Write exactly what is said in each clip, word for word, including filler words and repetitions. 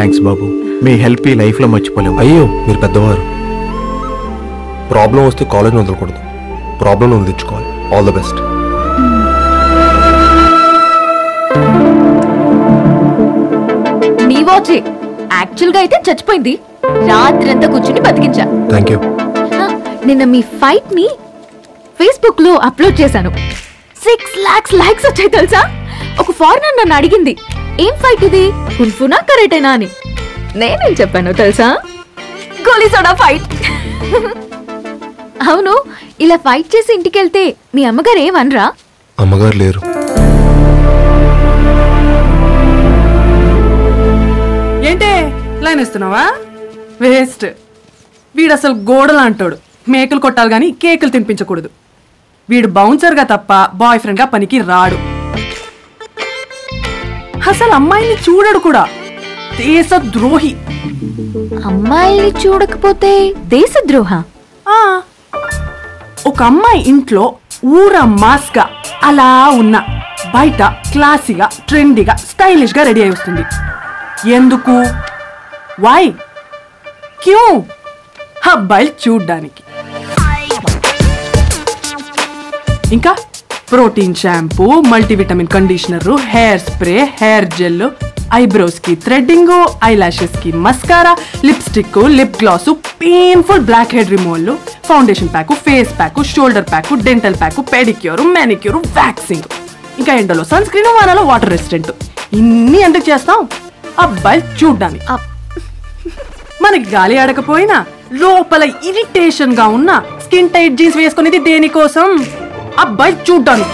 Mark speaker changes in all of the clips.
Speaker 1: Thanks బాబు, మీ help ఈ లైఫ్లో మర్చిపోలేము.
Speaker 2: అయ్యో మీరు పెద్దవారు. ప్రాబ్లం వస్తే కాలేజ్ని వదలకూడదు, ప్రాబ్లం నువ్వు తెచ్చుకోవాలి. All the best.
Speaker 3: నీ వాచే యాక్చువల్గా అయితే చచ్చిపోయింది, రాత్రంతా కూర్చుని బతికించా.
Speaker 2: Thank you.
Speaker 3: నిన్న మీ ఫైట్ ని ఫేస్బుక్ లో అప్లోడ్ చేశాను. సిక్స్ లాక్స్ లైక్స్ వచ్చాయి తెలుసా. ఒక ఫారినర్ నన్ను అడిగింది, ఏం ఫైట్ ఇది, కున్ఫునా కరేటేనా అని. నేనేం చెప్పాను తెలుసా, గోలీ సోడా ఫైట్. అవును, ఇలా ఫైట్ చేసి ఇంటికి వెళ్తే మీ అమ్మగారు ఏమనరా?
Speaker 2: అమ్మగారు లేరు.
Speaker 4: ఏంటే లైన్ ఇస్తున్నావా? వేస్ట్. వీడు అసలు గోడలు అంటాడు, మేకలు కొట్టాలి కానీ కేకులు తినిపించకూడదు. వీడు బౌన్సర్గా తప్ప బాయ్ ఫ్రెండ్గా పనికి రాడు. అసలు అమ్మాయిని చూడడు కూడా, దేశద్రోహి.
Speaker 3: అమ్మాయిని చూడకపోతే దేశద్రోహ?
Speaker 4: ఒక అమ్మాయి ఇంట్లో ఊర మాస్గా అలా ఉన్న బయట క్లాసీగా ట్రెండీగా స్టైలిష్గా రెడీ అయి వస్తుంది. ఎందుకు? వై? క్యూ? అబ్బాయిలు చూడ్డానికి. ఇంకా protein shampoo, multivitamin conditioner, hair spray, hair gel, eyebrows కి థ్రెడ్డింగ్, ఐ లాషెస్ కి mascara, lipstick, lip gloss, painful blackhead removal, foundation pack, face pack, shoulder pack, dental pack, pedicure, manicure, waxing, ఇంకా ఎండలో sunscreen, వానలో water resistant. ఇన్ని ఎందుకు చేస్తాం? అబ్బాయిలు చూడ్డానికి. మనకి గాలి ఆడకపోయినా లోపల ఇరిటేషన్ గా ఉన్న స్కిన్ టైట్ జీన్స్ వేసుకునేది దేనికోసం? అబ్బాయిలు చూడ్డానికి.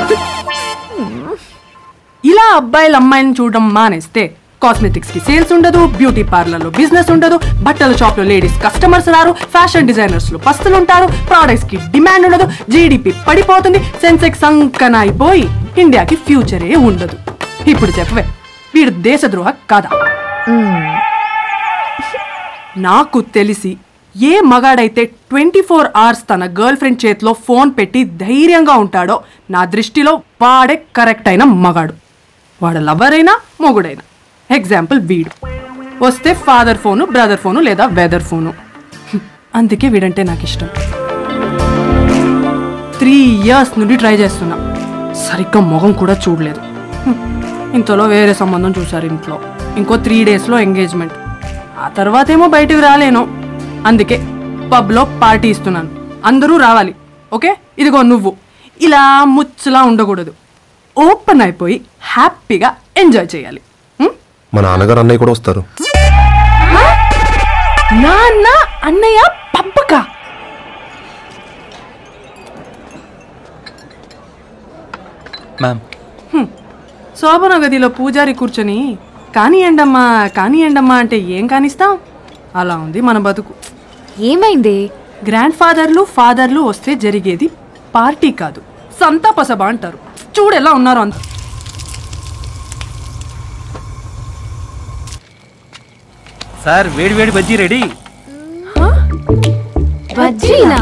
Speaker 4: ఇలా అబ్బాయిలు అమ్మాయిని చూడడం మానేస్తే కాస్మెటిక్స్ కి సేల్స్ ఉండదు, బ్యూటీ పార్లర్ లో బిజినెస్ ఉండదు, బట్టల షాప్ లో లేడీస్ కస్టమర్స్ రారు, ఫ్యాషన్ డిజైనర్స్ లో పస్తులు ఉంటారు, ప్రొడక్ట్స్ కి డిమాండ్ ఉండదు, జీడిపి పడిపోతుంది, సెన్సెక్స్ సంకన అయిపోయి ఇండియాకి ఫ్యూచరే ఉండదు. ఇప్పుడు చెప్పవే, వీడు దేశద్రోహ కాదా? నాకు తెలిసి ఏ మగాడైతే ట్వంటీ ఫోర్ అవర్స్ తన గర్ల్ ఫ్రెండ్ చేతిలో ఫోన్ పెట్టి ధైర్యంగా ఉంటాడో నా దృష్టిలో వాడే కరెక్ట్ అయిన మగాడు. వాడు లవర్ అయినా మొగుడైనా. ఎగ్జాంపుల్ వీడు. వస్తే ఫాదర్ ఫోను, బ్రదర్ ఫోను లేదా వెదర్ ఫోను. అందుకే వీడంటే నాకు ఇష్టం. త్రీ ఇయర్స్ నుండి ట్రై చేస్తున్నా, సరిగ్గా మొహం కూడా చూడలేదు. ఇంతలో వేరే సంబంధం చూశారు ఇంట్లో. ఇంకో త్రీ డేస్లో ఎంగేజ్మెంట్. ఆ తర్వాత ఏమో బయటకు రాలేను. అందుకే పబ్లో పార్టీ ఇస్తున్నాను, అందరూ రావాలి. ఓకే, ఇదిగో నువ్వు. ఇలా ముచ్చులా ఉండకూడదు, ఓపెన్ అయిపోయి హ్యాపీగా ఎంజాయ్ చేయాలి.
Speaker 2: మా నాన్నగారు అన్నయ్య కూడా వస్తారు.
Speaker 4: నాన్న అన్నయ్య పబ్బకా? శోభన గదిలో పూజారి కూర్చొని కానీ ఎండమ్మా కానీ ఎండమ్మా అంటే ఏం కానిస్తాం? అలా ఉంది మన బతుకు.
Speaker 3: ఏమైంది?
Speaker 4: గ్రాండ్ ఫాదర్లు ఫాదర్లు వస్తే జరిగేది పార్టీ కాదు, సంతాప సభ అంటారు. చూడెలా ఉన్నారు అంత.
Speaker 5: సార్ వేడి వేడి బజ్జీ రెడీ.
Speaker 3: బజ్జీలా?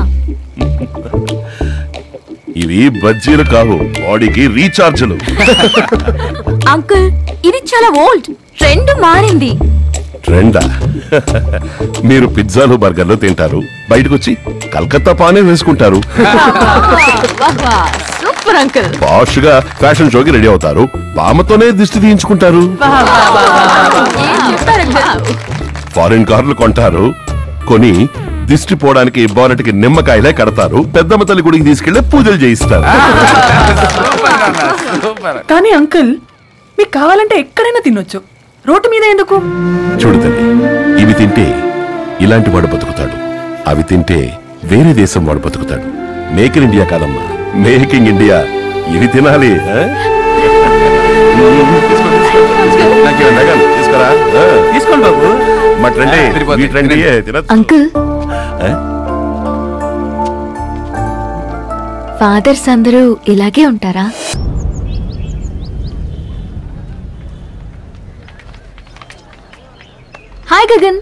Speaker 6: ఇవి బజ్జీలు కావు, బాడీకి రీఛార్జ్లు.
Speaker 3: అంకుల్, ఇది చాలా ఓల్డ్, ట్రెండ్ మారింది.
Speaker 6: ట్రెండా? మీరు పిజ్జాలు బర్గర్లు తింటారు, బయటకు వచ్చి కలకత్తా పానే వేసుకుంటారు.
Speaker 3: Super uncle.
Speaker 6: పాష్ గా ఫ్యాషన్ షోకి రెడీ అవుతారు, బామ్మతోనే దిష్టి తీయించుకుంటారు. ఫారిన్ కార్లు కొంటారు, కొని దిష్టి పోవడానికి బానటికి నిమ్మకాయలే కడతారు, పెద్దమ్మ తల్లి గుడికి తీసుకెళ్లి పూజలు చేయిస్తారు.
Speaker 4: కానీ అంకుల్, మీకు కావాలంటే ఎక్కడైనా తినొచ్చు, రోడ్డు మీద ఎందుకు?
Speaker 6: చూడదండి, ఇవి తింటే ఇలాంటి వాడు బతుకుతాడు, అవి తింటే వేరే దేశం వాడు బతుకుతాడు. మేక్ ఇన్ ఇండియా కాదమ్మా, మేకింగ్ ఇండియా. ఇవి తినాలి.
Speaker 5: తీసుకోండి బాబు.
Speaker 6: మా ట్రెండ్
Speaker 3: అంకుల్, ఫాదర్స్ అందరూ ఇలాగే ఉంటారా? హాయ్ గగన్.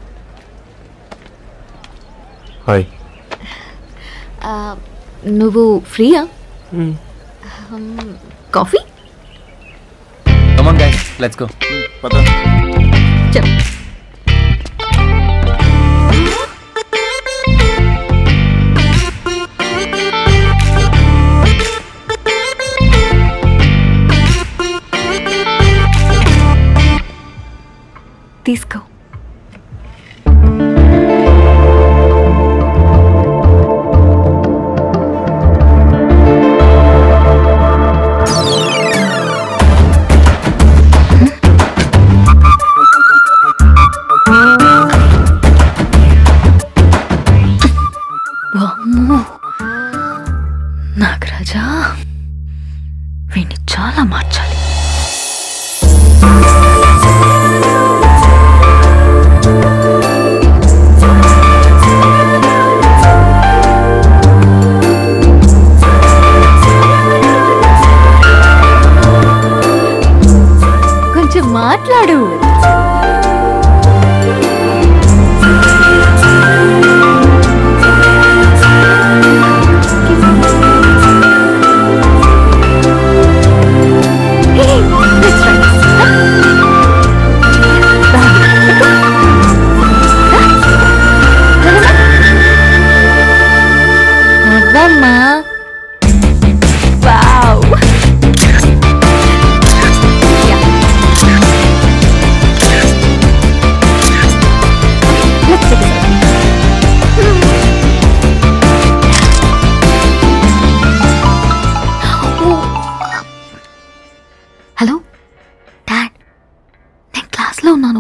Speaker 2: హాయ్.
Speaker 3: నువ్వు ఫ్రీయా? Coffee?
Speaker 5: Come on guys, let's go.
Speaker 3: చెప్ తీసుకో. నాగరాజా, వీణ్ణి చాలా మార్చాలి. కొంచెం మాట్లాడు. హలో డాడ్, నేను క్లాస్లో ఉన్నాను.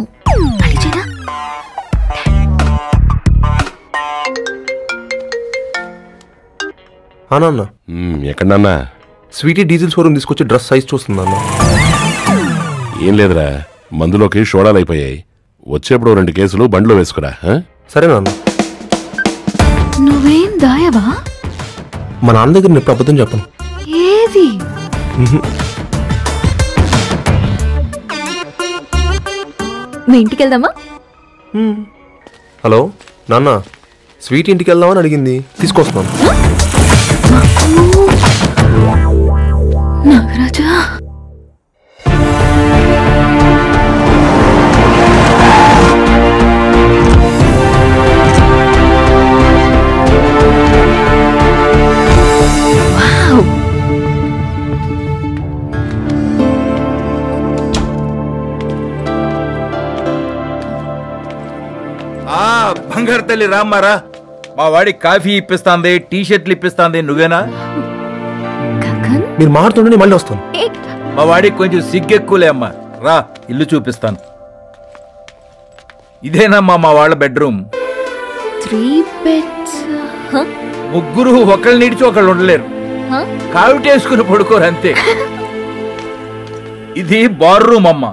Speaker 2: నాన్న
Speaker 6: ఎక్కడన్నా
Speaker 2: స్వీటీ డీజిల్ షోరూమ్ తీసుకొచ్చి డ్రెస్ సైజ్ చూస్తుంది అన్న.
Speaker 6: ఏం లేదురా, మందులోకి షోడాలు అయిపోయాయి. వచ్చేప్పుడు రెండు కేసులు బండ్లో వేసుకురా.
Speaker 2: సరే నాన్న.
Speaker 3: నువ్వేం దాయవా?
Speaker 2: మా నాన్న దగ్గర నేను అబద్ధం చెప్పను.
Speaker 3: ఏది? మీ ఇంటికి వెళ్దామా?
Speaker 2: హలో నాన్న, స్వీట్ ఇంటికి వెళ్దామని అడిగింది, తీసుకొస్తున్నాను.
Speaker 3: నాగరాజా,
Speaker 5: బంగారు తల్లి రామ్మారా, మా వాడి కాఫీ ఇప్పిస్తాంది, టీ షర్ట్లు ఇప్పిస్తాంది నువ్వేనా?
Speaker 2: మీరు మారుతుండే మళ్ళీ వస్తాను.
Speaker 5: మా వాడికి కొంచెం సిగ్గెక్కువలే అమ్మా, రా ఇల్లు చూపిస్తాను. ఇదేనమ్మా మా వాళ్ళ బెడ్రూమ్.
Speaker 3: Three beds.
Speaker 5: ముగ్గురు ఒకళ్ళు నిడిచి ఒకళ్ళు ఉండలేరు, కావిటేసుకుని పడుకోరు అంతే. ఇది బార్ రూమ్ అమ్మా.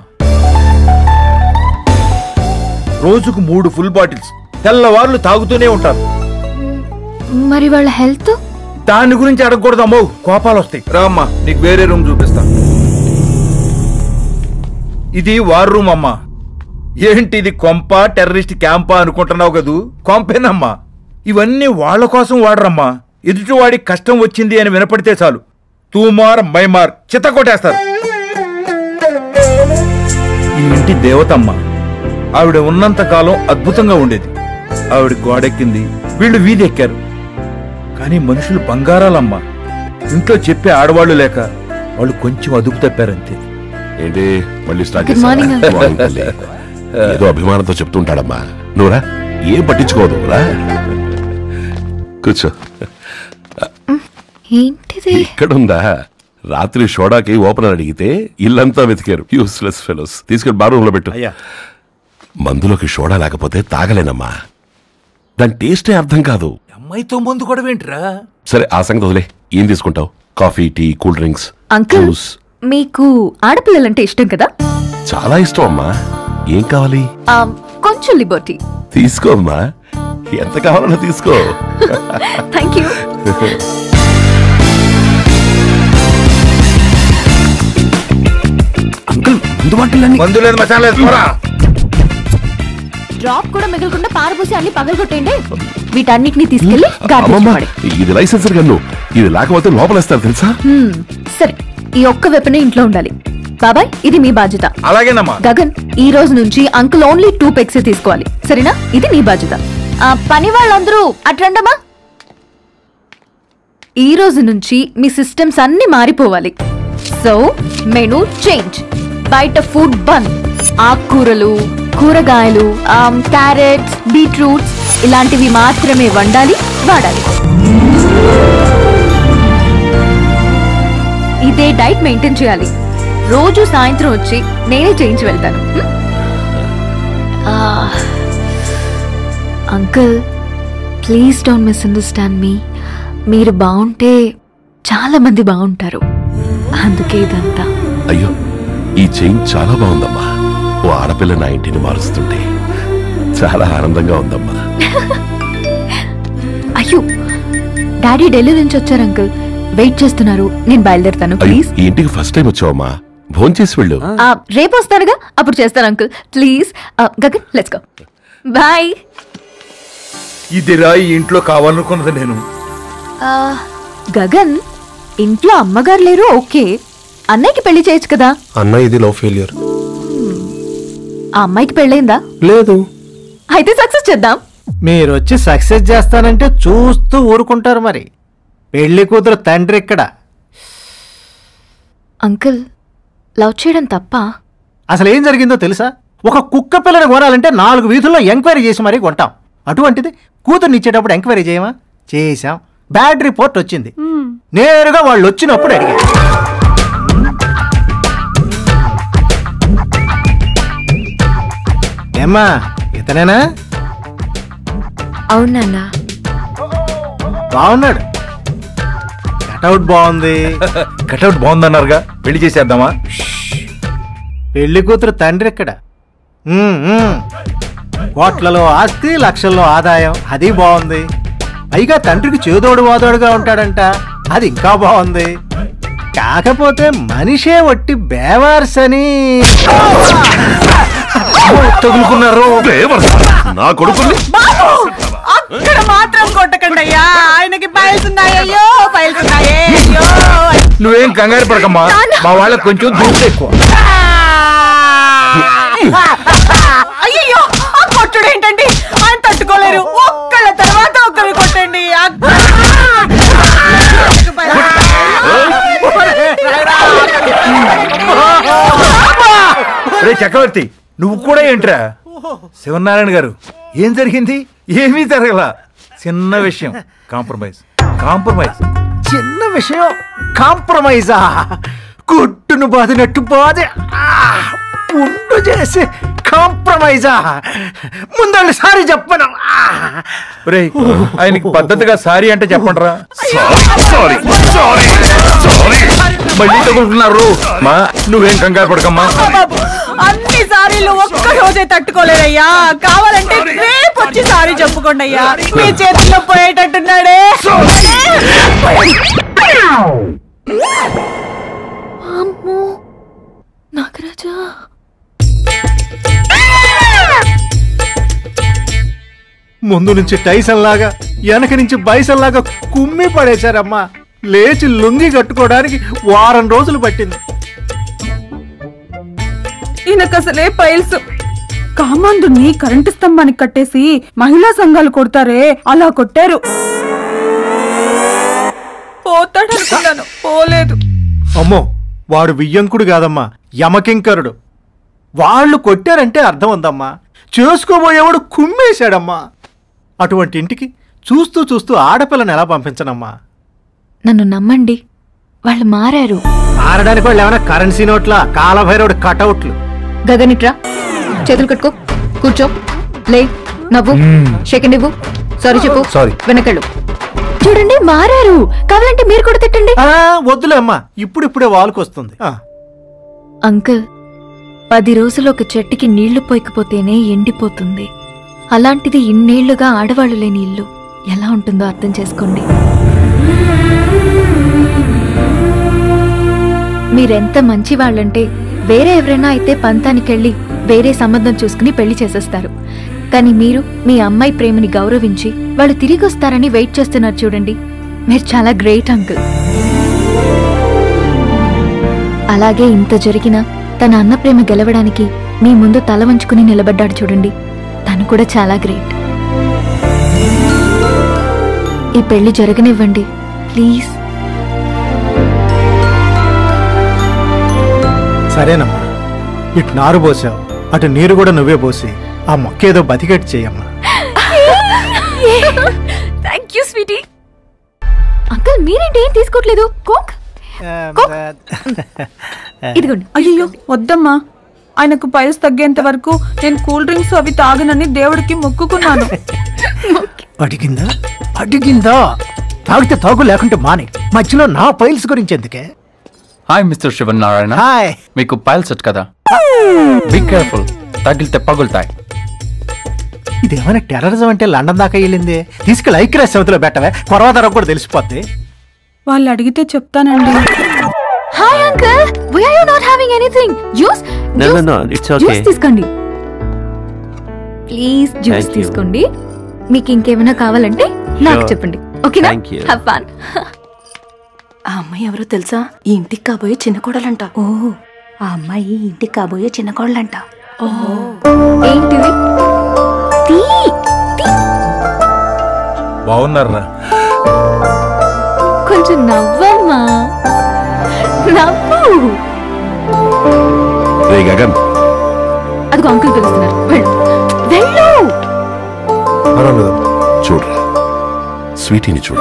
Speaker 5: రోజుకు మూడు ఫుల్ బాటిల్స్ తెల్లవార్లు తాగుతూనే ఉంటారు.
Speaker 3: మరి వాళ్ళ హెల్త్?
Speaker 5: దాని గురించి అడగకూడదు అమ్మో, కోపాలు వస్తాయి. రామ్మా, నీకు వేరే రూమ్ చూపిస్తా. ఇది వార్ రూమ్ అమ్మా. ఏంటి ఇది కొంప, టెర్రరిస్ట్ క్యాంపా అనుకుంటున్నావు కదూ? కొంపేనమ్మా. ఇవన్నీ వాళ్ళ కోసం వాడరమ్మా. ఎదుటివాడికి కష్టం వచ్చింది అని వినపడితే చాలు తూమార్ మైమార్ చిత్త కొట్టేస్తారు. ఈ ఇంటి దేవతమ్మ. ఆవిడ ఉన్నంత కాలం అద్భుతంగా ఉండేది. ఆవిడ గోడెక్కింది, వీళ్ళు వీధి ఎక్కారు. కానీ మనుషులు బంగారాలమ్మా. ఇంట్లో చెప్పే ఆడవాళ్లు లేక వాళ్ళు కొంచెం అదుపు తప్పారంతే.
Speaker 6: ఏంటి మళ్ళీ స్టార్ట్ చేస్తా? ఏదో అభిమానంతో చెప్తుంటాడమ్మా. నువ్వురా, ఏం పట్టించుకోదు రా, కూర్చో.
Speaker 3: ఏంటిది?
Speaker 6: ఇక్కడుందా? రాత్రి షోడాకి ఓపెనర్ అడిగితే ఇల్లంతా వెతికారు. Useless fellows. తీసుకెళ్ళి బారూమ్ లో పెట్టు. మందులోకి షోడా లేకపోతే తాగలేనమ్మా. దాని టేస్టే అర్థం కాదు.
Speaker 5: అమ్మాయితో మందు కూడా ఏంట్రా?
Speaker 6: సరే ఆ సంగతి వదిలే. ఏం తీసుకుంటావు? Coffee, tea, cool drinks?
Speaker 3: Uncle, మీకు ఆడపిల్లలంటే ఇష్టం కదా?
Speaker 6: చాలా ఇష్టం అమ్మా. ఏం కావాలి?
Speaker 3: కొంచెం లిబర్టీ
Speaker 6: తీసుకో అమ్మా, ఎంత కావాలన్నా తీసుకో.
Speaker 3: Thank you.
Speaker 6: అంకుల్, ముందు వంటలన్నీ
Speaker 5: మందు లేదు, మసాలా లేదు.
Speaker 3: డ్రాప్ కూడా మిగలకుండా పారబోసి అన్ని పగలగొట్టండి. వీటన్నిటిని తీసుకెళ్లి గార్బేజ్ పడే.
Speaker 6: ఇది లైసెన్సర్ గన్ను, ఇది లేకపోతే లోపలేస్తారు తెలుసా?
Speaker 3: సరే, ఈ ఒక్క వెపనే ఇంట్లో ఉండాలి. బాబాయ్ ఇది మీ బాధ్యత.
Speaker 5: అలాగేనమ్మా.
Speaker 3: గగన్ ఈ రోజు నుంచి అంకుల్ ఓన్లీ టూ పెగ్స్ తీసుకోవాలి, సరేనా? ఇది నీ బాధ్యత. పని వాళ్ళందరూ అట్రండమ్మా. ఈ రోజు నుంచి మీ సిస్టమ్స్ అన్ని మారిపోవాలి. So menu change. బయట ఫుడ్ బంద్. ఆకుకూరలు, కూరగాయలు, క్యారెట్స్, బీట్రూట్స్ ఇలాంటివి మాత్రమే వండాలి, వాడాలి. ఇదే డైట్ మెయింటైన్ చేయాలి. రోజు సాయంత్రం వచ్చి నేనే చేయించి వెళ్తాను. Uncle please don't misunderstand me. మీరు బాగుంటే చాలా మంది బాగుంటారు, అందుకే ఇదంతా.
Speaker 6: అయ్యో ఈ చైన్ చాలా బాగుందమ్మా. ఓ ఆడపిల్ల నా ఇంటిని మారుస్తుంటే చాలా ఆనందంగా ఉందమ్మా.
Speaker 3: అయ్యో డాడీ ఢిల్లీ నుంచి వచ్చారు అంకుల్, వెయిట్ చేస్తున్నారు. నేను బయలుదేరుతాను ప్లీజ్.
Speaker 6: ఈ ఇంటికి ఫస్ట్ టైం వచ్చావమ్మా, భోంచేసి వెళ్ళు.
Speaker 3: రేపు వస్తారుగా, అప్పుడు చేస్తాను uncle please. Gagan let's go. Bye.
Speaker 5: ఇదిరా ఈ ఇంట్లో కావాలనుకున్నది నేను.
Speaker 3: గగన్ ఇంట్లో అమ్మగారు లేరు, ఓకే. అన్నయ్యకి పెళ్లి చేయొచ్చు కదా.
Speaker 2: అన్న ఇది లవ్ ఫెయిలియర్.
Speaker 3: ఆ అమ్మాయికి పెళ్ళైందా?
Speaker 2: లేదు.
Speaker 3: అయితే సక్సెస్ చేద్దాం.
Speaker 1: మీరు వచ్చి సక్సెస్ చేస్తానంటే చూస్తూ ఊరుకుంటారు. మరి పెళ్లి కూతురు తండ్రి ఇక్కడ.
Speaker 3: అంకుల్ లవ్ చేయడం తప్ప?
Speaker 1: అసలు ఏం జరిగిందో తెలుసా? ఒక కుక్క పిల్లని కొనాలంటే నాలుగు వీధుల్లో ఎంక్వైరీ చేసి మరీ కొంటాం. అటువంటిది కూతుర్ని ఇచ్చేటప్పుడు ఎంక్వైరీ చేయమా? చేశాం. బ్యాడ్ రిపోర్ట్ వచ్చింది. నేరుగా వాళ్ళు వచ్చినప్పుడు అడిగారు. ఏమ్మా ఇతనేనా?
Speaker 3: అవునా?
Speaker 1: బాగున్నాడు. కటౌట్ బాగుంది.
Speaker 5: కటౌట్ బాగుందన్నారుగా, పెళ్లి చేసేద్దామా?
Speaker 1: పెళ్లి కూతురు తండ్రి ఇక్కడ. కోట్లలో ఆస్తి, లక్షల్లో ఆదాయం, అది బాగుంది. పైగా తండ్రికి చేదోడు వాదోడుగా ఉంటాడంట, అది ఇంకా బాగుంది. కాకపోతే మనిషే వట్టి బేవార్స్ అని
Speaker 5: తగులుకున్నారు.
Speaker 6: నా కొడుకుని
Speaker 4: అక్కడ మాత్రం కొట్టకండి అయ్యా, ఆయనకి పైల్స్ ఉన్నాయో పైల్స్ ఉన్నాయే.
Speaker 5: నువ్వేం కంగారు పడకమ్మా, మా వాళ్ళకి కొంచెం దూరం ఎక్కువ.
Speaker 4: అయ్యో ఆ కొట్టుడు ఏంటండి, ఆయన తట్టుకోలేరు. ఒక్కళ్ళ తర్వాత ఒకరు కొట్టండి.
Speaker 5: రే చక్రవర్తి, నువ్వు కూడా ఏంట్రా? శివనారాయణ గారు, ఏం జరిగింది? ఏమీ జరగల, చిన్న విషయం. కాంప్రమైజ్ కాంప్రమైజ్
Speaker 1: చిన్న విషయం కాంప్రమైజా? గుట్టును బాదినట్టు బాధ పుండు చేసి కాంప్రమైజా? ముందండి సారీ చెప్పను.
Speaker 5: రే ఆయనకి పద్ధతిగా సారీ అంటే చెప్పండిరా.
Speaker 6: సారీ సారీ సారీ
Speaker 5: మళ్ళీ తగులుకున్నారు. మా నువ్వేం కంగారు పడకమ్మా.
Speaker 4: అన్ని సారీలు ఒక్క రోజే తట్టుకోలేదయ్యా. కావాలంటే రేపు వచ్చి సారీ చెప్పుకోండి అయ్యా. మీ చేతుల్లో పోయేటట్టున్నాడే.
Speaker 3: అమ్మో నాగరాజా.
Speaker 1: ముందు నుంచి టైసన్ లాగా, వెనక నుంచి బైసన్ లాగా కుమ్మి పడేశారమ్మా. లేచి లుంగి కట్టుకోవడానికి వారం రోజులు పట్టింది.
Speaker 4: ఈయనకసలే పైల్స్. కామాంధుని కరెంటు స్తంభానికి కట్టేసి మహిళా సంఘాలు కొడతారే, అలా కొట్టారు. పోతాడనుకున్నాను, పోలేదు.
Speaker 1: అమ్మో వాడు వియ్యంకుడు కాదమ్మా, యమకింకరుడు. వాళ్ళు కొట్టారంటే అర్థం ఉందమ్మా, చేసుకోబోయేవాడు కుమ్మేశాడమ్మా. అటువంటి ఇంటికి చూస్తూ చూస్తూ ఆడపిల్లని ఎలా పంపించనమ్మా?
Speaker 3: నన్ను నమ్మండి, వాళ్ళు మారారు.
Speaker 1: మారడానికి వాళ్ళు ఏమైనా కరెన్సీ నోట్ల, కాలభైరవుడు కటౌట్లు.
Speaker 3: గగనిట్రా, చేతులు కట్టుకో, కూర్చో, లే, నవ్వు, సెకండ్ ఇవ్వు, సారీ చెప్పు,
Speaker 2: సారీ.
Speaker 3: వెనకళ్ళు. చూడండి మారారు, కావాలంటే మీరు కూడా తిట్టండి.
Speaker 1: వద్దులే అమ్మా, ఇప్పుడిప్పుడే వాళ్ళకొస్తుంది.
Speaker 3: అంకుల్, పది రోజులు ఒక చెట్టుకి నీళ్లు పోయకపోతేనే ఎండిపోతుంది. అలాంటిది ఇన్నేళ్లుగా ఆడవాళ్లు లేని ఇల్లు ఎలా ఉంటుందో అర్థం చేసుకోండి. మీరెంత మంచి వాళ్ళంటే వేరే ఎవరైనా అయితే పంతానికెళ్ళి వేరే సంబంధం చూసుకుని పెళ్లి చేసేస్తారు. కానీ మీరు మీ అమ్మాయి ప్రేమని గౌరవించి వాళ్ళు తిరిగి వస్తారని వెయిట్ చేస్తున్నారు చూడండి. మీరు చాలా గ్రేట్ అంకుల్. అలాగే ఇంత జరిగినా తన అన్న ప్రేమ గెలవడానికి మీ ముందు తల వంచుకుని నిలబడ్డాడు చూడండి, తను కూడా చాలా గ్రేట్. ఈ పెళ్లి జరగనివ్వండి ప్లీజ్.
Speaker 1: సరేనమ్మా, ఇటు నారు పోసావు, అటు నీరు కూడా నువ్వే పోసి ఆ మొక్కేదో బతికెట్టు చేయమ్మా.
Speaker 3: Thank you Sweety. అంకుల్ మీరేంటి ఏం తీసుకోవట్లేదు? కోక్ ఇదిగోండి.
Speaker 7: అయ్యో వద్దమ్మా, ఆయనకు పైల్స్ తగ్గేంత వరకు నేను కూల్ డ్రింక్స్ అవి తాగనని దేవుడికి మొక్కుకున్నాను.
Speaker 1: అడిగిందా అడిగిందా తాగితే తాగు, లేకుంటే మాని. మధ్యలో నా పైల్స్ గురించి ఎందుకే?
Speaker 8: Hi mister Shivanarayana.
Speaker 1: హాయ్.
Speaker 8: మీకు పైల్స్ వచ్చు కదా, బీ కేర్ఫుల్, తగిలితే పగులుతాయి.
Speaker 1: ఇదేమైనా టెర్రరిజం అంటే లండన్ దాకా వెళ్ళింది. తీసుకెళ్ళి ఐక్యరాజ్య సమితిలో పెట్టవే, కొరవాదరం కూడా తెలిసిపోద్ది.
Speaker 7: వాళ్ళు అడిగితే చెప్తానండి.
Speaker 3: Hi uncle, why are you not having anything? Juice
Speaker 9: No, no, no, it's okay.
Speaker 3: Juice తీసుకోండి ప్లీజ్. Juice
Speaker 9: Thank you.
Speaker 3: తీసుకోండి. మీకు ఇంకేమైనా కావాలంటే నాకు
Speaker 9: Sure.
Speaker 3: చెప్పండి, ఓకేనా?
Speaker 9: Thank you.
Speaker 3: Have fun.
Speaker 10: ఆ అమ్మాయి ఎవరో తెలుసా? ఈ ఇంటికి కాబోయే చిన్న కోడలంట. ఓ, ఆ అమ్మాయి ఈ ఇంటికి కాబోయే చిన్న కోడలంట. ఓహో,
Speaker 3: ఏంటిది? తీ తీ.
Speaker 5: బాగున్నారా?
Speaker 3: కొంచెం నవ్వమ్మా, నవ్వు.
Speaker 6: రే గగన్,
Speaker 3: అదిగో అంకుల్ పిలుస్తున్నారు, వెళ్ళు వెళ్ళు.
Speaker 6: చూడరా స్వీటీని చూడు.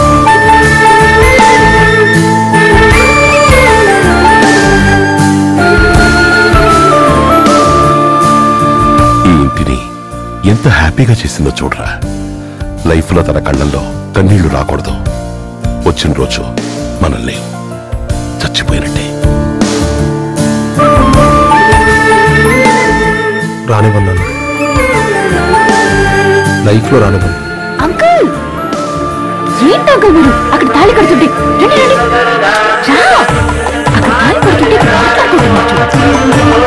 Speaker 6: ఈ ఇంటిని ఎంత హ్యాపీగా చేసిందో చూడరా. లైఫ్ లో తన కళ్ళల్లో కన్నీళ్లు రాకూడదు. వచ్చిన రోజు మనల్ని చచ్చిపోయినట్టే.
Speaker 2: రానివ్వన్నాను, లైఫ్ లో రానివ్వను.
Speaker 3: అంకుల్ ఏంటి అంకుల్ మీరు అక్కడ తాళి కడుతుంటే? రండి రండి రా. అక్కడ తాళి కడుతుంటే మాట్లాడుకుంటున్నారు.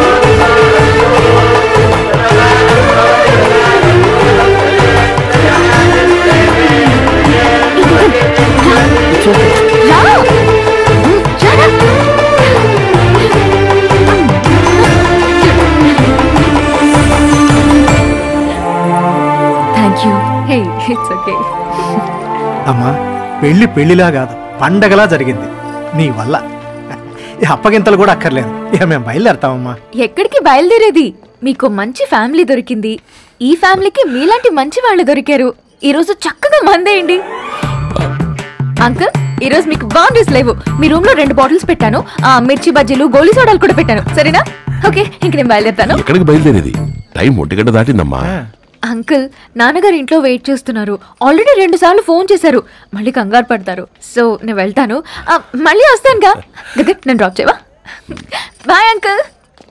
Speaker 3: Thank you. Hey it's okay.
Speaker 1: అమ్మా, పెళ్లి పెళ్లిలా కాదు, పండగలా జరిగింది నీ వల్ల. ఈ అప్పగింతలు కూడా అక్కర్లేదు. ఇక మేము బయలుదేరతామమ్మా.
Speaker 3: ఎక్కడికి బయలుదేరేది? మీకు మంచి ఫ్యామిలీ దొరికింది, ఈ ఫ్యామిలీకి మీలాంటి మంచి వాళ్ళు దొరికారు. ఈ రోజు చక్కగా మందేయండి. అంకుల్, ఈ రోజు మీకు బౌండరీస్ లేవు. మీ రూమ్ లో రెండు బాటిల్స్ పెట్టాను, ఆ మిర్చి బజ్జీలు గోలీ సోడాలు కూడా పెట్టాను, సరేనా? ఓకే, ఇంక నేను బయలుదేరుతాను.
Speaker 6: ఎక్కడికి బయలుదేరేది? టైం ఒంటి గంట దాటిందమ్మా.
Speaker 3: అంకుల్, నాన్నగారు ఇంట్లో వెయిట్ చేస్తున్నారు. ఆల్రెడీ రెండు సార్లు ఫోన్ చేశారు, మళ్ళీ కంగారు పడతారు. సో నేను వెళ్తాను, ఆ, మళ్ళీ వస్తానుగా. గగన్, నేను డ్రాప్ చేయవా? Bye uncle.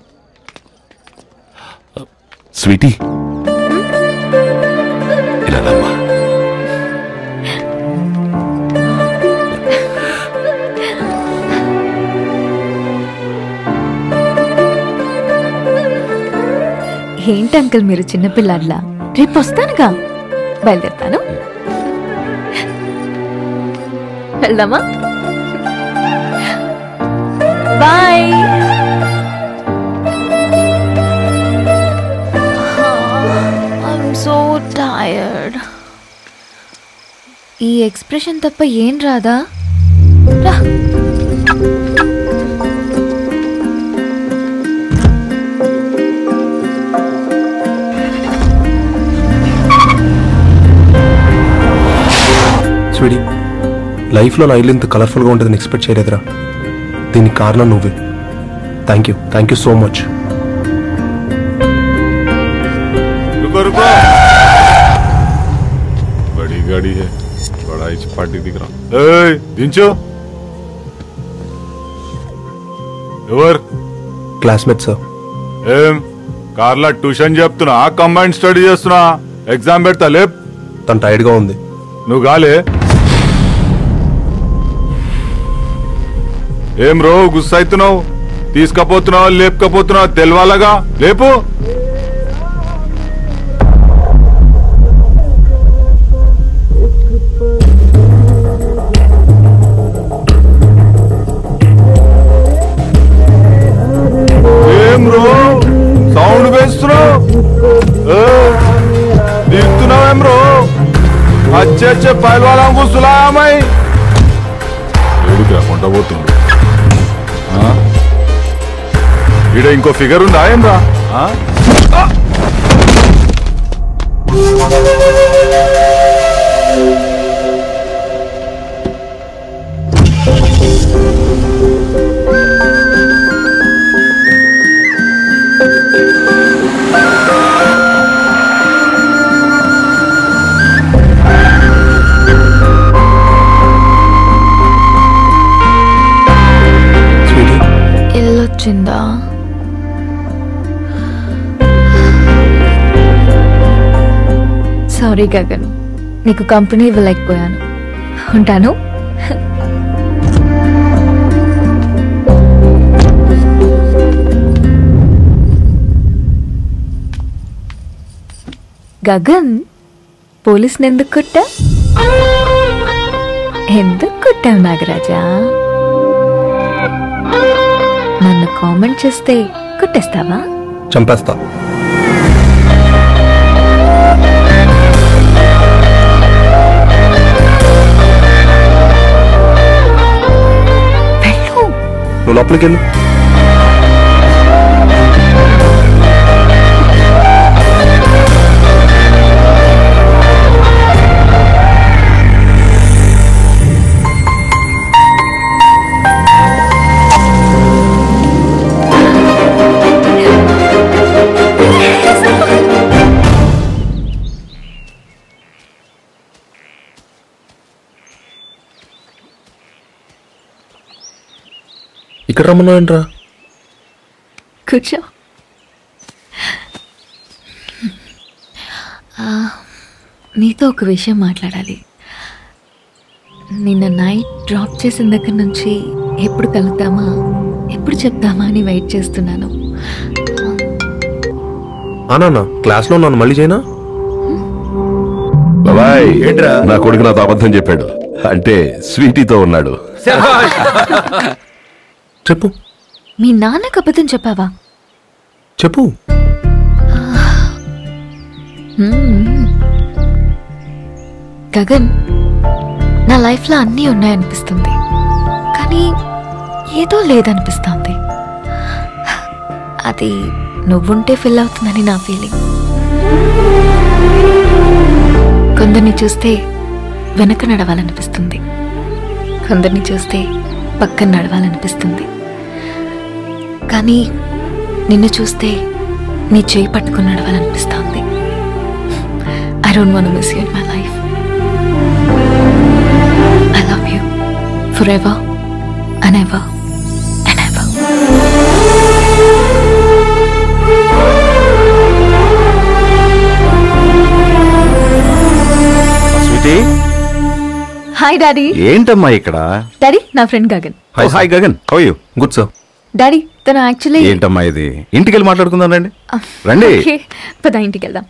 Speaker 6: స్వీటీ, ఇలా రమ్మా.
Speaker 3: ఏంటి అంకుల్ మీరు చిన్నపిల్లల్లా? రేపు వస్తానుగా, బయలుదేరుతాను. వెళ్దామా? బాయ్. I'm so tired. ఈ ఎక్స్ప్రెషన్ తప్ప ఏం రాదా? రా.
Speaker 2: స్వీటీ, లైఫ్లో నా ఇల్లు ఇంత కలర్ఫుల్గా ఉంటుందని ఎక్స్పెక్ట్ చేయలేదురా. దీనికి కారణం నువ్వే. Thank you, thank you so much.
Speaker 11: बड़ी गाड़ी है, बड़ा ही चपाटी दिख रहा. ए, దించు. ఎవరు?
Speaker 2: Classmate sir.
Speaker 11: ఏం కార్లా ట్యూషన్ చెప్తున్నా, కంబైన్ స్టడీ చేస్తున్నా, ఎగ్జామ్ పెడతా. లేప్.
Speaker 2: తను టైర్డ్గా ఉంది.
Speaker 11: నువ్వు గాలే. ఏం రో గుస్స అవుతున్నావు? తీసుకపోతున్నావా లేపుకపోతున్నావా తెలవాలగా. లేపు. అమ్మాయి ఏడికి కొంట పోతుంది ఈడ ఇంకో ఫిగర్ ఉందా ఏం రా
Speaker 3: ఎల్లొచ్చిందా? సారీ గగన్, నీకు కంపెనీ ఇవ్వలేకపోయాను. ఉంటాను. గగన్, పోలీసుని ఎందుకు కొట్టా? ఎందుకు కొట్టావు నాగరాజా? నన్ను కామెంట్ చేస్తే కొట్టేస్తావా?
Speaker 2: చంపేస్తా. నువ్వు లోపలికి వెళ్ళు. ఇక్కడ రమ్మన్నావేంట్రా?
Speaker 3: కూర్చో. నీతో ఒక విషయం మాట్లాడాలి. నిన్న నైట్ డ్రాప్ చేసిన దగ్గర నుంచి ఎప్పుడు కలుద్దామా ఎప్పుడు చెప్తామా అని వెయిట్ చేస్తున్నాను.
Speaker 2: అన్నా క్లాస్లో నన్ను మళ్ళీ చేయనా?
Speaker 6: బాబాయ్ నా కొడుకు నాతో అబద్ధం చెప్పాడు. అంటే స్వీటీతో ఉన్నాడు.
Speaker 2: చెప్పు.
Speaker 3: మీ నాన్నకు అబద్ధం చెప్పావా?
Speaker 2: చెప్పు.
Speaker 3: గగన్, నా లైఫ్లో అన్నీ ఉన్నాయనిపిస్తుంది, కానీ ఏదో లేదనిపిస్తుంది. అది నువ్వుంటే ఫిల్ అవుతుందని నా ఫీలింగ్. కొందరిని చూస్తే వెనక నడవాలనిపిస్తుంది, కొందరిని చూస్తే పక్కన నడవాలనిపిస్తుంది, కానీ నిన్ను చూస్తే నీ చేయి పట్టుకుని నడవాలనిపిస్తుంది. I don't want to miss you in my life. I love you forever and ever and ever.
Speaker 5: Sweetie,
Speaker 3: hi daddy.
Speaker 5: ఏంటమ్మా ఇక్కడ?
Speaker 3: డాడీ, నా friend Gagan.
Speaker 5: Hi Gagan, how are you?
Speaker 2: Good sir.
Speaker 3: Daddy, తను యాక్చువల్లీ
Speaker 5: ఏంటమ్మా ఇది? ఇంటికి వెళ్ళి మాట్లాడుకుందాం రండి. రండి.
Speaker 3: ఓకే, పద ఇంటికి వెళ్దాం.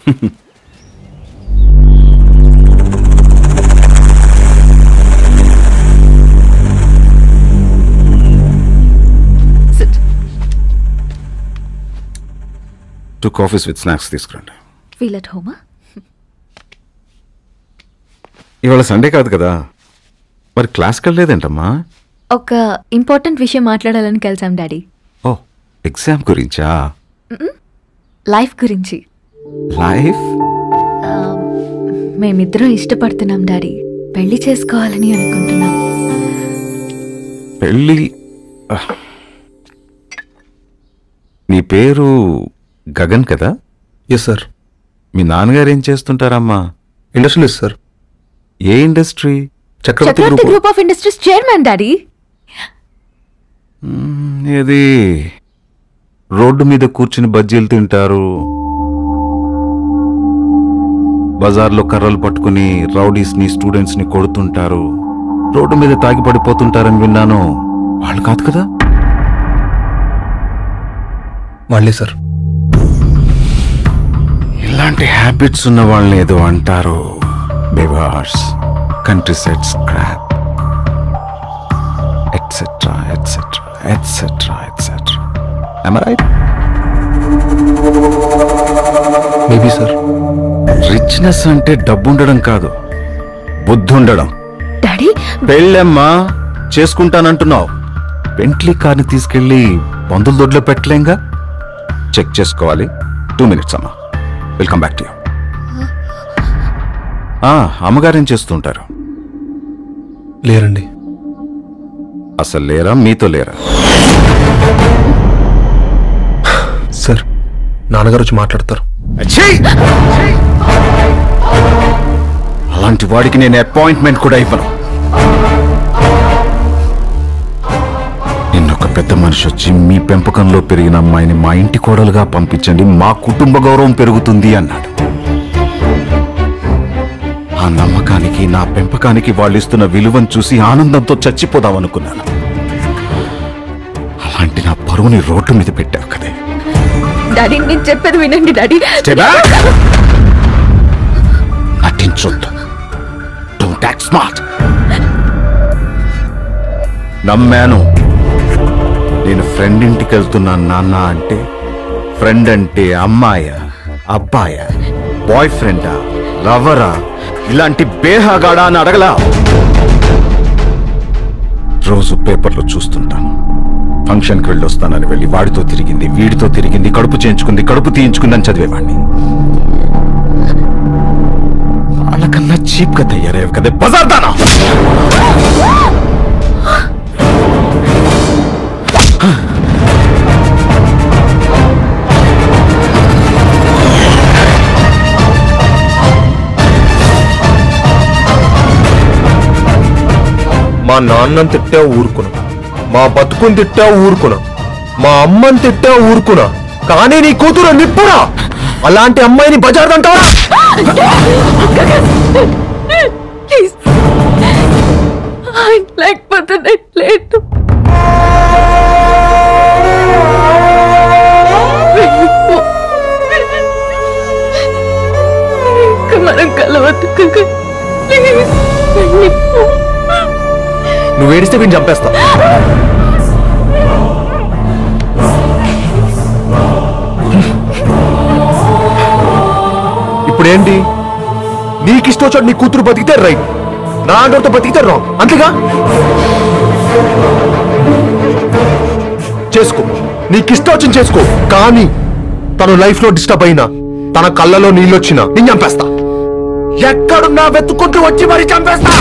Speaker 5: టూ కాఫీస్ విత్ స్నాక్స్ తీసుకురండి.
Speaker 3: ఫీల్ అట్ హోమా?
Speaker 5: ఇవాళ సండే కాదు కదా, మరి క్లాస్కి వెళ్ళలేదేంటమ్మా?
Speaker 3: ఒక ఇంపార్టెంట్ విషయం మాట్లాడాలని కలిసాం డాడీ.
Speaker 5: ఓ, ఎగ్జామ్ గురించా?
Speaker 3: లైఫ్ గురించి.
Speaker 5: లైఫ్?
Speaker 3: మేమిద్దరం ఇష్టపడుతున్నాం డాడీ. పెళ్లి చేసుకోవాలని అనుకుంటున్నాం.
Speaker 5: పెళ్ళి? నీ పేరు గగన్ కదా?
Speaker 2: Yes sir.
Speaker 5: మీ నాన్నగారు ఏం చేస్తుంటారమ్మా?
Speaker 2: Industrialist sir.
Speaker 5: ఏ industry?
Speaker 3: Chakravarthy group of industries chairman daddy.
Speaker 5: ఏది రోడ్డు మీద కూర్చుని బజ్జీలు తింటారు, బజార్లో కర్రలు పట్టుకుని రౌడీస్ ని స్టూడెంట్స్ ని కొడుతుంటారు, రోడ్డు మీద తాగి పడిపోతుంటారని విన్నాను. వాళ్ళు కాదు కదా?
Speaker 2: వాళ్ళే సార్.
Speaker 5: ఇలాంటి హ్యాబిట్స్ ఉన్న వాళ్ళని ఏదో అంటారు, బేవార్స్, country set scrap, etcetera etcetera etcetera etcetera. Am I right?
Speaker 2: Maybe sir.
Speaker 5: Richness అంటే డబ్బు ఉండడం కాదు, బుద్ధి ఉండడం.
Speaker 3: డాడీ,
Speaker 9: పెళ్ళమ్మా చేసుకుంటానంటున్నావు. బెంట్లీ కార్ని తీసుకెళ్లి బంధుల దొడ్లో పెట్టలేంగా. చెక్ చేసుకోవాలి. టూ మినిట్స్ అమ్మా. Welcome back to you. అమ్మగారేం చేస్తుంటారు?
Speaker 2: లేరండి.
Speaker 9: అసలు లేరా? మీతో లేరా?
Speaker 2: సార్, నాన్నగారు వచ్చి మాట్లాడతారు.
Speaker 9: అలాంటి వాడికి నేను అపాయింట్మెంట్ కూడా ఇవ్వను. నిన్నొక పెద్ద మనిషి వచ్చి మీ పెంపకంలో పెరిగిన అమ్మాయిని మా ఇంటి కోడలుగా పంపించండి, మా కుటుంబ గౌరవం పెరుగుతుంది అన్నాడు. ఆ నమ్మకానికి, నా పెంపకానికి వాళ్ళు ఇస్తున్న విలువను చూసి ఆనందంతో చచ్చిపోదామనుకున్నాను. అలాంటి నా పరువుని రోడ్డు మీద పెట్టావు కదే.
Speaker 3: డాడీ, నేను చెప్పేది వినండి డాడీ.
Speaker 9: నటించొద్దు. Don't act smart. నమ్మాను. నేను ఫ్రెండ్ ఇంటికి వెళ్తున్నాను నాన్న అంటే, ఫ్రెండ్ అంటే అమ్మాయా, అబ్బాయా, బాయ్ ఫ్రెండా, లవరా, ఇలాంటి బేహాగాడా అని అడగలా. రోజు పేపర్లో చూస్తుంటాను. ఫంక్షన్కి వెళ్ళొస్తానని వెళ్ళి వాడితో తిరిగింది, వీడితో తిరిగింది, కడుపు చేయించుకుంది, కడుపు తీయించుకుందని చదివేవాడిని. వాళ్ళకన్నా చీప్ గా తయారయ్యావు కదే బజార్దానా.
Speaker 2: మా నాన్నని తిట్టా ఊరుకున్నా, మా బతుకుని తిట్టా ఊరుకున్నా, మా అమ్మని తిట్టా ఊరుకున్నా, కానీ నీ కూతురు నిప్పురా. అలాంటి అమ్మాయిని బజార్దంటావా?
Speaker 3: లేకపోతే లేదు. మనం కలవద్దు.
Speaker 2: నువ్వు ఏడిస్తే వీడిని చంపేస్తా. ఇప్పుడేంటి? నీకిష్టం వచ్చాడు నీ కూతురు బతికితే రైట్, నా ఆడతో బతికితే రాంగ్, అంతేగా? చేసుకో, నీకిష్టం వచ్చింది చేసుకో, కానీ తను లైఫ్ లో డిస్టర్బ్ అయినా, తన కళ్ళలో నీళ్ళొచ్చినా నేను చంపేస్తా. ఎక్కడున్నా వెతుక్కుంటూ వచ్చి మరి చంపేస్తా.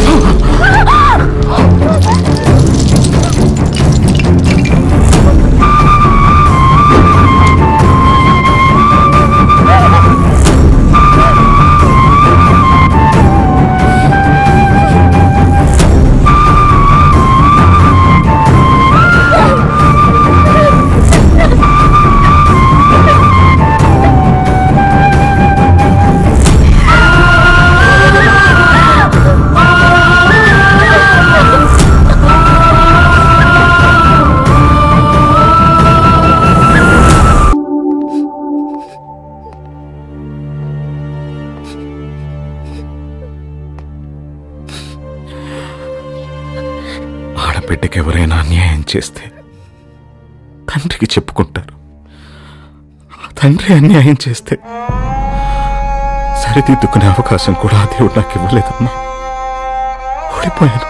Speaker 9: బిడ్డకి ఎవరైనా అన్యాయం చేస్తే తండ్రికి చెప్పుకుంటారు. తండ్రి అన్యాయం చేస్తే సరిదిద్దుకునే అవకాశం కూడా ఆ దేవుడు నాకు ఇవ్వలేదమ్మా. ఓడిపోయాను.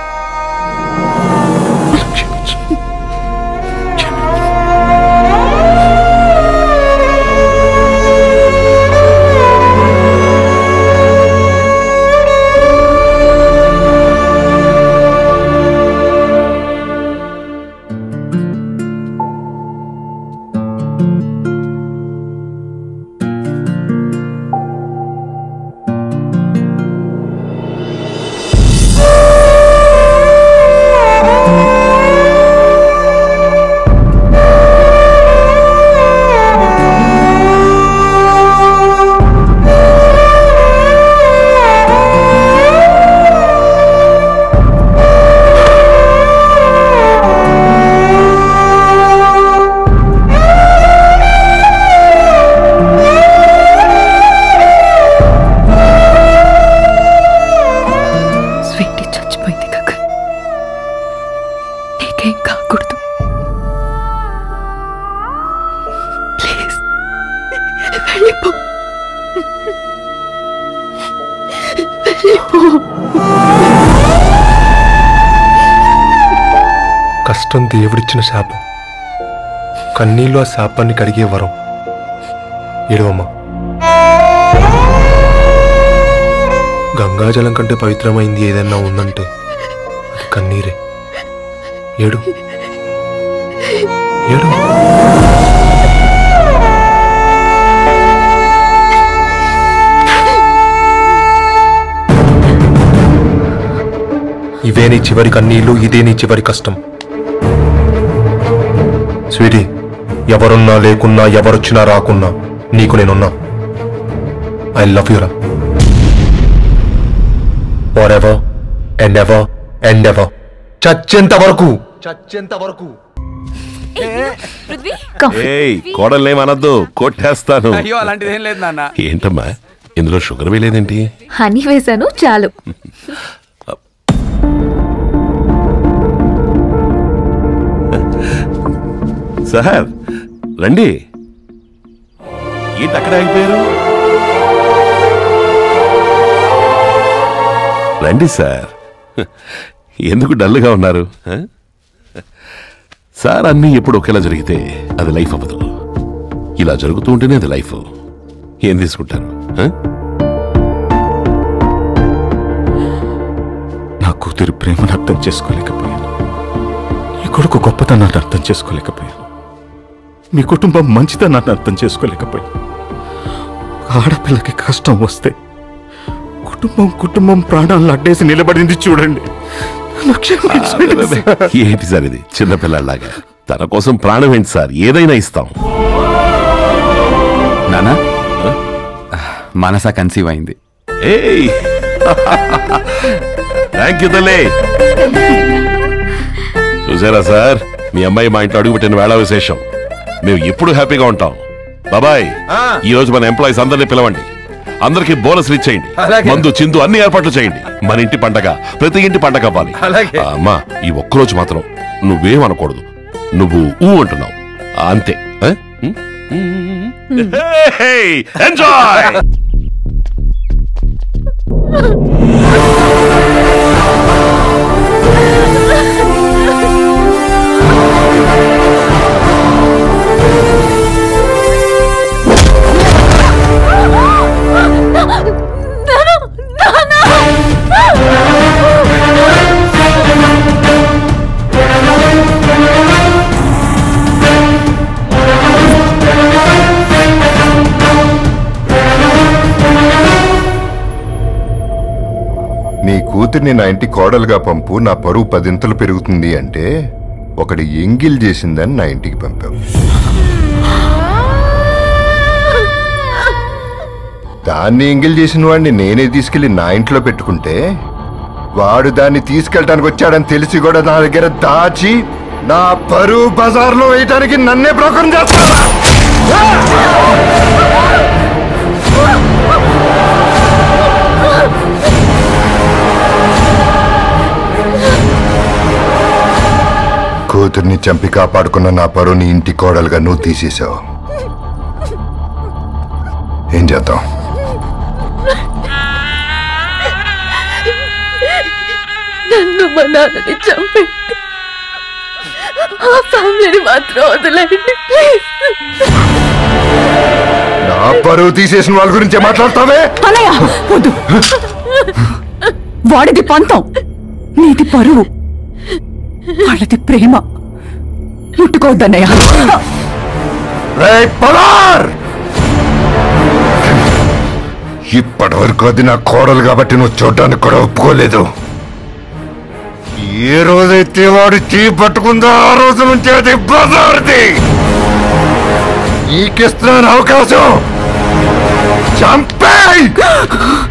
Speaker 3: వెళ్ళిపో.
Speaker 2: కష్టం దేవుడిచ్చిన శాపం, కన్నీళ్ళు ఆ శాపాన్ని కడిగే వరం. ఏడవమ్మా. గంగాజలం కంటే పవిత్రమైంది ఏదైనా ఉందంటే అది కన్నీరే. ఏడు ఏడు ఇవే నీ చివరి కన్నీళ్ళు, ఇదే నీ చివరి కష్టం. స్వీటీ, ఎవరున్నా లేకున్నా, ఎవరొచ్చినా రాకున్నా నీకు నేనున్నా. ఐ లవ్ యూ రా. Forever and ever and ever. చచ్చేంత వరకు చచ్చేంత వరకు.
Speaker 6: ఏయ్, కోడల్నేమనద్దు, కొట్టేస్తాను.
Speaker 8: అయ్యో అలాంటిది ఏం లేదు నాన్న.
Speaker 6: ఏంటమ్మా ఇందులో షుగర్ వేయలేదేంటి?
Speaker 3: హనీ వేశాను చాలు.
Speaker 6: సార్ రండి. ఏంటి అక్కడ ఆగిపోయారు? రండి సార్. ఎందుకు డల్గా ఉన్నారు? సార్ అన్నీ ఎప్పుడు ఒకేలా జరిగితే అది లైఫ్ అవ్వదు. ఇలా జరుగుతూ ఉంటేనే అది లైఫ్. ఏం తీసుకుంటారు?
Speaker 9: నా కూతురు ప్రేమను అర్థం చేసుకోలేకపోయాను. నీ కొడుకు గొప్పతనాన్ని అర్థం చేసుకోలేకపోయాను. మీ కుటుంబం మంచితనాన్ని అర్థం చేసుకోలేకపోయాను. ఆడపిల్లకి కష్టం వస్తే కుటుంబం కుటుంబం ప్రాణాలను అడ్డేసి నిలబడింది చూడండి.
Speaker 6: ఏంటి సార్ ఇది చిన్నపిల్లలాగా? తన కోసం ప్రాణం ఏంటి సార్? ఏదైనా ఇస్తాం.
Speaker 8: నానా మనస కన్సీవ్ అయింది.
Speaker 6: థ్యాంక్ యూ తల్లి. చూసారా సార్, మీ అమ్మాయి మా ఇంట్లో అడుగుపెట్టిన వేళ విశేషం. మేము ఎప్పుడు హ్యాపీగా ఉంటాం. బాబాయ్, ఈ రోజు మన ఎంప్లాయీస్ అందరినీ పిలవండి. అందరికి బోనస్ రీచ్ చేయండి. మందు చిందు అన్ని ఏర్పాట్లు చేయండి. మన ఇంటి పండగ ప్రతి ఇంటి పండగ అవ్వాలి. అమ్మా, ఈ ఒక్కరోజు మాత్రం నువ్వేం అనకూడదు. నువ్వు ఊ అంటున్నావు అంతే. ఎంజాయ్.
Speaker 12: నీ కూతుర్ని నా ఇంటి కోడలుగా పంపు, నా పరువు పదింతలు పెరుగుతుంది అంటే ఒకటి ఎంగిల్ చేసిందని నా ఇంటికి పంపావు. దాన్ని ఎంగిల్ చేసిన వాడిని నేనే తీసుకెళ్లి నా ఇంట్లో పెట్టుకుంటే వాడు దాన్ని తీసుకెళ్ళటానికి వచ్చాడని తెలిసి కూడా నా దగ్గర దాచి నా పరువు బజార్లో వేయటానికి నన్నే బ్రోకర్ చేస్తాడా? కూతుర్ని చంపి కాపాడుకున్న నా పరువుని ఇంటి కోడలుగా నువ్వు తీసేశావు. ఏం చేద్దాం?
Speaker 3: నన్ను మా నాన్నని చంపండి, ఆ ఫ్యామిలీని మాత్రం వదిలేండి ప్లీజ్.
Speaker 12: నా పరువు తీసేసిన వాళ్ళ గురించే మాట్లాడతావే?
Speaker 7: అన్నయ్య వద్దు. వాడిది పంతం, నీది పరువు, వాళ్ళది ప్రేమ. ముట్టుకోవద్దన్నయ్య.
Speaker 12: ఇప్పటి వరకు అది నా కోడలు కాబట్టి నువ్వు చూడటానికి కూడా ఒప్పుకోలేదు. ఏ రోజైతే వాడు చీ పట్టుకుందో ఆ రోజు నుంచి అది బజారుది. నీకిస్తున్నాను అవకాశం. చంపేయ్.